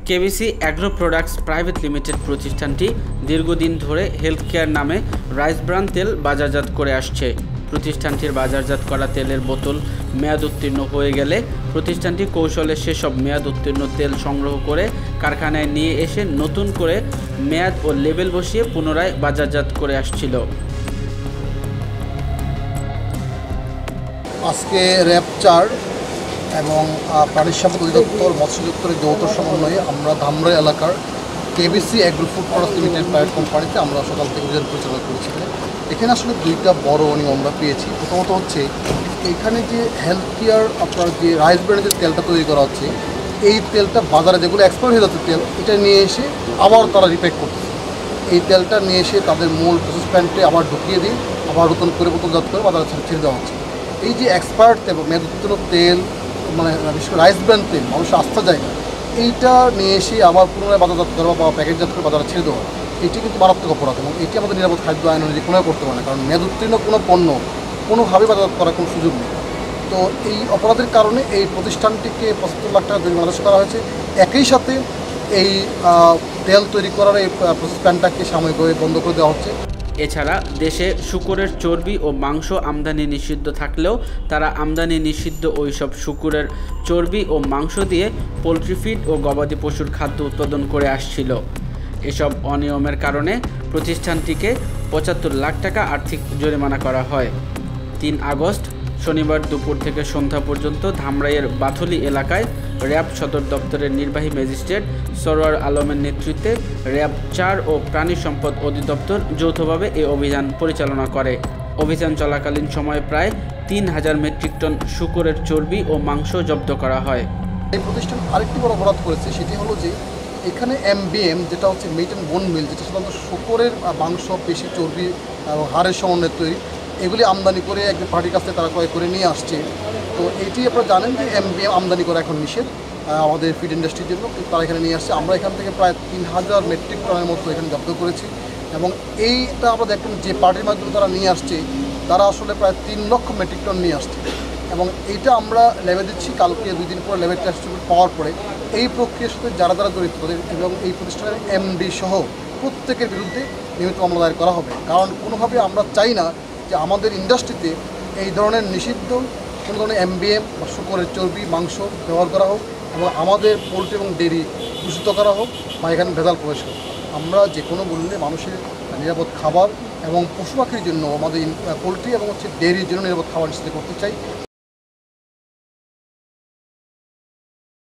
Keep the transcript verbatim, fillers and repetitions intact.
KBC agro products private limited প্রতিষ্ঠানটি দীর্ঘদিন ধরে হেলথ কেয়ার নামে রাইস ব্রান তেল বাজারজাত করে আসছে। প্রতিষ্ঠানটির বাজারজাত করা তেলের বোতল মেয়াদ উত্তীর্ণ হয়ে গেলে প্রতিষ্ঠানটি কৌশলে সেসব মেয়াদ উত্তীর্ণ তেল সংগ্রহ করে কারখানায় নিয়ে এসে নতুন করে মেয়াদ ও লেবেল বসিয়ে পুনরায় বাজারজাত করে আসছিল। আজকে র্যাব চার এবং প্রাণী সম্পদ অধিদপ্তর মৎস্য দপ্তরের যৌথ সমন্বয়ে আমরা ধামরাই এলাকার KBC agro food products limited private কোম্পানিতে আমরা সকাল থেকে অভিযান পরিচালনা করেছি। এখানে আসলে দুইটা বড় অনিয়ম আমরা পেয়েছি। প্রথমত হচ্ছে এখানে যে হেলথ কেয়ার আপনার যে রাইস ব্র্যান্ডের যে তেলটা তৈরি করা হচ্ছে, এই তেলটা বাজারে যেগুলো এক্সপায়ার হয়ে যাচ্ছে তেল, এটা নিয়ে এসে আবার তারা রিপেক করতেছে। এই তেলটা নিয়ে এসে তাদের মূল প্রসেস প্ল্যান্টে আবার ঢুকিয়ে দিয়ে আবার নতুন করে বোতলজাত করে বাজারে ছেড়ে দেওয়া হচ্ছে। এই যে এক্সপায়ার্ড তেল মেয়াদ উত্তীর্ণ তেল মানে বিশেষ করে রাইস ব্র্যান্ড তেল মানুষের আস্থা যায় না, এইটা নিয়ে এসে আবার পুনরায় বাজারজাত করা বা প্যাকেটজাত করে বাজারে ছেড়ে দেওয়া, এটি কিন্তু মারাত্মক অপরাধ এবং এটি আমাদের নিরাপদ খাদ্য আইন অনুযায়ী কোনোভাবে করতে পারে না। কারণ মেয়াদ উত্তীর্ণ কোনো পণ্য কোনোভাবে বাজারজাত করার কোনো সুযোগ নেই। তো এই অপরাধের কারণে এই প্রতিষ্ঠানটিকে পঁচাত্তর লাখ টাকা জরিমানা আদেশ করা হয়েছে। একই সাথে এই তেল তৈরি করার এই প্রসেস প্ল্যান্টটাকে সাময়িকভাবে বন্ধ করে দেওয়া হচ্ছে। এছাড়া দেশে শূকরের চর্বি ও মাংস আমদানি নিষিদ্ধ থাকলেও তারা আমদানি নিষিদ্ধ ওইসব শূকরের চর্বি ও মাংস দিয়ে পোলট্রি ফিড ও গবাদি পশুর খাদ্য উৎপাদন করে আসছিল। এসব অনিয়মের কারণে প্রতিষ্ঠানটিকে পঁচাত্তর লাখ টাকা আর্থিক জরিমানা করা হয়। তিন আগস্ট শনিবার দুপুর থেকে সন্ধ্যা পর্যন্ত ধামরাইয়ের বাথলি এলাকায় র্যাব সদর দপ্তরের নির্বাহী ম্যাজিস্ট্রেট সরোয়ার আলমের নেতৃত্বে র্যাব চার ও প্রাণী সম্পদ অধিদপ্তর যৌথভাবে এই অভিযান পরিচালনা করে। অভিযান চলাকালীন সময়ে প্রায় তিন হাজার মেট্রিক টন শূকরের চর্বি ও মাংস জব্দ করা হয়। এই প্রতিষ্ঠান আরেকটি বড় অপরাধ করেছে, সেটি হলো যে এখানে এমবিএম যেটা হচ্ছে মিট অ্যান্ড বোন মিল, যেটা সাধারণত শূকরের মাংস, পেশি, চর্বি এবং হাড়ের সমন্বয়ে তৈরি, এগুলি আমদানি করে একজন পার্টির কাছ থেকে তারা ক্রয় করে নিয়ে আসছে। তো এটি আপনারা জানেন যে এমবিএম আমদানি করা এখন নিষেধ আমাদের ফিড ইন্ডাস্ট্রির জন্য, কিন্তু তারা এখানে নিয়ে আসছে। আমরা এখান থেকে প্রায় তিন হাজার মেট্রিক টনের মতো এখানে জব্দ করেছি এবং এইটা আমরা দেখবেন যে পার্টির মাধ্যমে তারা নিয়ে আসছে, তারা আসলে প্রায় তিন লক্ষ মেট্রিক টন নিয়ে আসছে এবং এইটা আমরা লেবে দিচ্ছি। কালকে দুই দিন পরে লেবের টেস্ট পাওয়ার পরে এই প্রক্রিয়ার সাথে যারা যারা জড়িত তাদের এবং এই প্রতিষ্ঠানের এমডি সহ প্রত্যেকের বিরুদ্ধে নিয়মিত মামলা দায়ের করা হবে। কারণ কোনোভাবে আমরা চাই না যে আমাদের ইন্ডাস্ট্রিতে এই ধরনের নিষিদ্ধ কোনো ধরনের এমবিএম বা শূকরের চর্বি, মাংস ব্যবহার করা হোক এবং আমাদের পোলট্রি এবং ডেয়ারি দূষিত করা হোক বা এখানে ভেজাল প্রবেশ হোক। আমরা যে কোনো মূল্যে মানুষের নিরাপদ খাবার এবং পশু পাখির জন্য আমাদের পোলট্রি এবং হচ্ছে ডেয়ারির জন্য নিরাপদ খাবার নিশ্চিত করতে চাই।